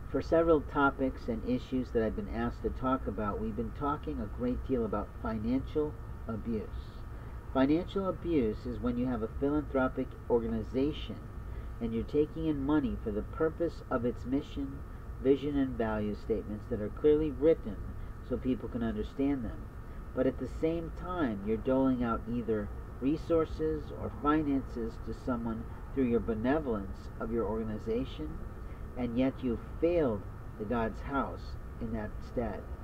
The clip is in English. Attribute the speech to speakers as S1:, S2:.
S1: For several topics and issues that I've been asked to talk about, we've been talking a great deal about financial abuse. Financial abuse is when you have a philanthropic organization and you're taking in money for the purpose of its mission, vision, and value statements that are clearly written so people can understand them. But at the same time, you're doling out either resources or finances to someone through your benevolence of your organization, and yet you failed the God's house in that stead.